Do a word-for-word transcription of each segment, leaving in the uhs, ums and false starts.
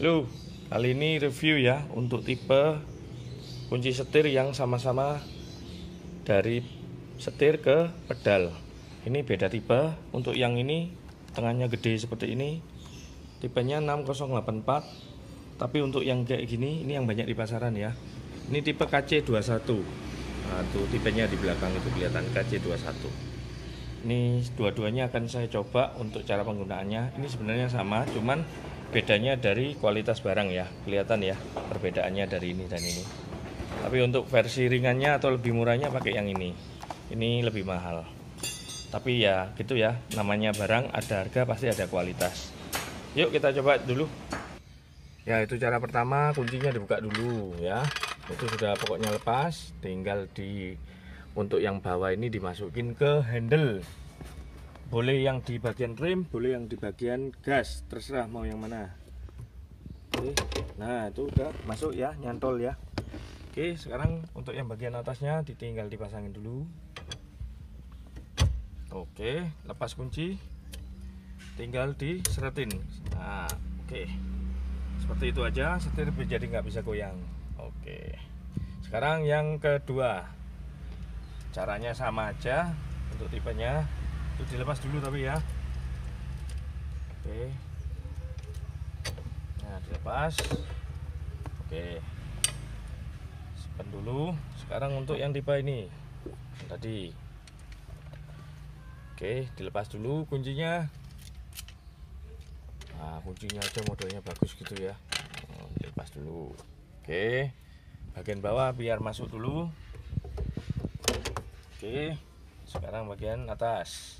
Halo, kali ini review ya untuk tipe kunci setir yang sama-sama dari setir ke pedal. Ini beda tipe. Untuk yang ini tengahnya gede seperti ini, tipenya enam nol delapan empat. Tapi untuk yang kayak gini, ini yang banyak di pasaran ya. Ini tipe K C dua puluh satu. Nah, tuh tipenya di belakang itu kelihatan K C dua puluh satu. Ini dua-duanya akan saya coba untuk cara penggunaannya. Ini sebenarnya sama, cuman bedanya dari kualitas barang ya, kelihatan ya perbedaannya dari ini dan ini. Tapi untuk versi ringannya atau lebih murahnya pakai yang ini. Ini lebih mahal. Tapi ya gitu ya, namanya barang ada harga pasti ada kualitas. Yuk kita coba dulu. Ya itu cara pertama, kuncinya dibuka dulu ya. Itu sudah pokoknya lepas, tinggal di untuk yang bawah ini dimasukin ke handle. Boleh yang di bagian rem, boleh yang di bagian gas, terserah mau yang mana. Oke, nah itu udah masuk ya, nyantol ya. Oke, sekarang untuk yang bagian atasnya ditinggal dipasangin dulu. Oke, lepas kunci, tinggal diseretin. Nah, oke, seperti itu aja, setir jadi nggak bisa goyang. Oke, sekarang yang kedua, caranya sama aja untuk tipenya. Itu dilepas dulu tapi ya. Oke, nah dilepas. Oke, simpan dulu. Sekarang untuk yang tipe ini yang tadi, oke, dilepas dulu kuncinya. Nah kuncinya aja modelnya bagus gitu ya. Dilepas dulu. Oke, bagian bawah biar masuk dulu. Oke, sekarang bagian atas.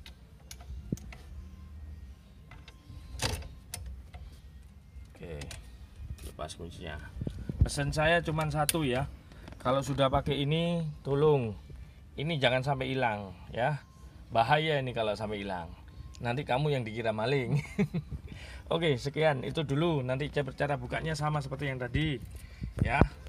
Oke, lepas kuncinya. Pesan saya cuma satu ya. Kalau sudah pakai ini, tolong ini jangan sampai hilang ya. Bahaya ini kalau sampai hilang. Nanti kamu yang dikira maling. Oke, sekian itu dulu. Nanti cara bukanya sama seperti yang tadi ya.